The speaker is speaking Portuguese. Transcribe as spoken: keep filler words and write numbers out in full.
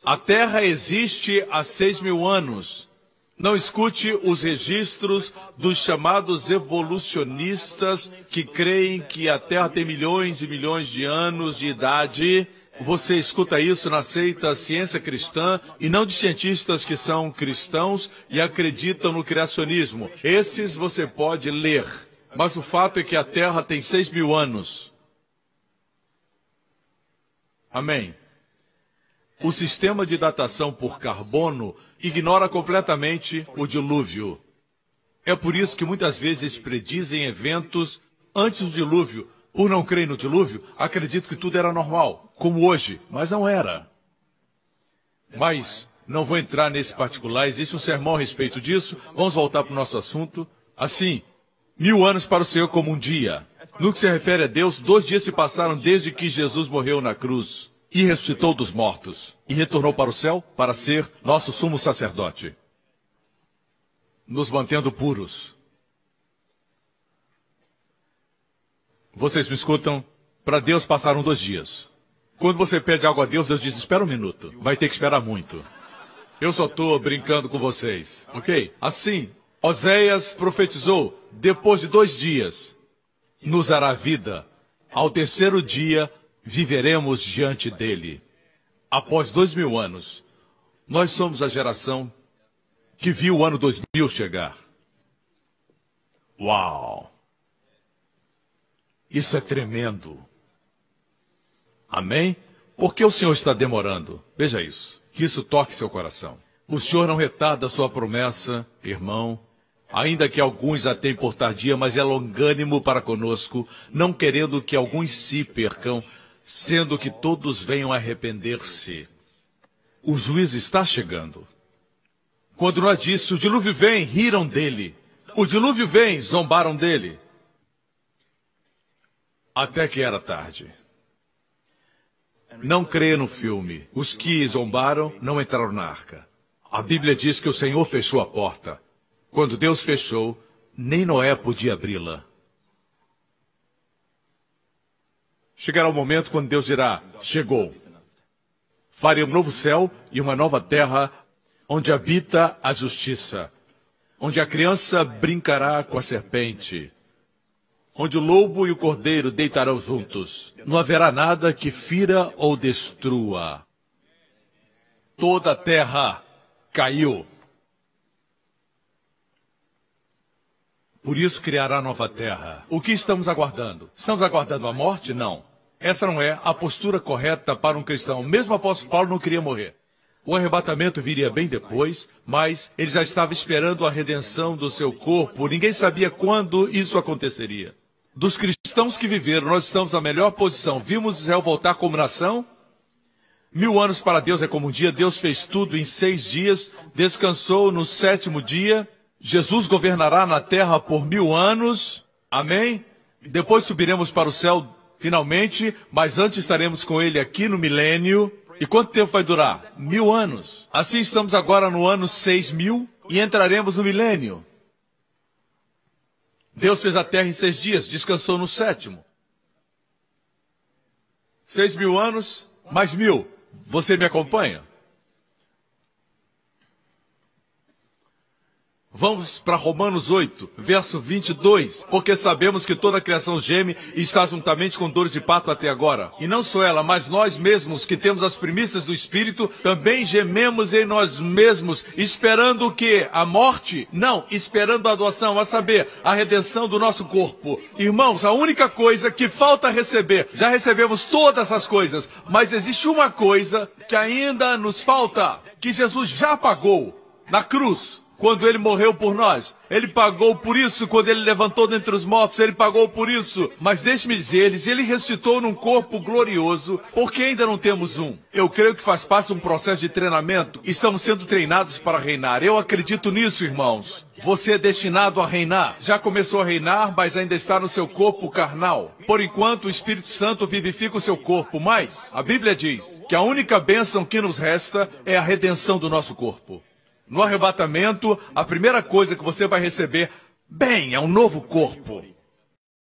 A Terra existe há seis mil anos. Não escute os registros dos chamados evolucionistas que creem que a Terra tem milhões e milhões de anos de idade. Você escuta isso na seita ciência cristã e não de cientistas que são cristãos e acreditam no criacionismo. Esses você pode ler. Mas o fato é que a Terra tem seis mil anos. Amém. O sistema de datação por carbono ignora completamente o dilúvio. É por isso que muitas vezes predizem eventos antes do dilúvio. Por não crer no dilúvio, acredito que tudo era normal, como hoje, mas não era. Mas não vou entrar nesse particular, existe um sermão a respeito disso. Vamos voltar para o nosso assunto. Assim, mil anos para o Senhor como um dia. No que se refere a Deus, dois dias se passaram desde que Jesus morreu na cruz e ressuscitou dos mortos, e retornou para o céu para ser nosso sumo sacerdote, nos mantendo puros. Vocês me escutam? Para Deus passaram dois dias. Quando você pede algo a Deus, Deus diz, espera um minuto. Vai ter que esperar muito. Eu só estou brincando com vocês, ok? Assim, Oséias profetizou, depois de dois dias, nos dará vida. Ao terceiro dia, viveremos diante dele. Após dois mil anos, nós somos a geração que viu o ano dois mil chegar. Uau! Isso é tremendo. Amém? Por que o Senhor está demorando? Veja isso. Que isso toque seu coração. O Senhor não retarda a sua promessa, irmão. Ainda que alguns a tenham por tardia, mas é longânimo para conosco, não querendo que alguns se percam, sendo que todos venham a arrepender-se. O juízo está chegando. Quando Noé disse, o dilúvio vem, riram dele. O dilúvio vem, zombaram dele. Até que era tarde. Não creia no filme. Os que zombaram não entraram na arca. A Bíblia diz que o Senhor fechou a porta. Quando Deus fechou, nem Noé podia abri-la. Chegará o momento quando Deus dirá, chegou. Farei um novo céu e uma nova terra, onde habita a justiça, onde a criança brincará com a serpente, onde o lobo e o cordeiro deitarão juntos. Não haverá nada que fira ou destrua. Toda a terra caiu. Por isso criará nova terra. O que estamos aguardando? Estamos aguardando a morte? Não. Essa não é a postura correta para um cristão. Mesmo o apóstolo Paulo não queria morrer. O arrebatamento viria bem depois, mas ele já estava esperando a redenção do seu corpo. Ninguém sabia quando isso aconteceria. Dos cristãos que viveram, nós estamos na melhor posição. Vimos Israel voltar como nação? Mil anos para Deus é como um dia. Deus fez tudo em seis dias, descansou no sétimo dia. Jesus governará na terra por mil anos. Amém? Depois subiremos para o céu finalmente, mas antes estaremos com ele aqui no milênio. E quanto tempo vai durar? Mil anos. Assim estamos agora no ano seis mil e entraremos no milênio. Deus fez a terra em seis dias, descansou no sétimo. Seis mil anos, mais mil. Você me acompanha? Vamos para Romanos oito, verso vinte e dois. Porque sabemos que toda a criação geme e está juntamente com dores de parto até agora. E não só ela, mas nós mesmos, que temos as primícias do Espírito, também gememos em nós mesmos, esperando o quê? A morte? Não, esperando a adoção, a saber, a redenção do nosso corpo. Irmãos, a única coisa que falta receber, já recebemos todas as coisas, mas existe uma coisa que ainda nos falta, que Jesus já pagou na cruz. Quando ele morreu por nós, ele pagou por isso. Quando ele levantou dentre os mortos, ele pagou por isso. Mas deixe-me dizer-lhes, ele ressuscitou num corpo glorioso, porque ainda não temos um. Eu creio que faz parte de um processo de treinamento. Estamos sendo treinados para reinar. Eu acredito nisso, irmãos. Você é destinado a reinar. Já começou a reinar, mas ainda está no seu corpo carnal. Por enquanto, o Espírito Santo vivifica o seu corpo. Mas a Bíblia diz que a única bênção que nos resta é a redenção do nosso corpo. No arrebatamento, a primeira coisa que você vai receber, bem, é um novo corpo.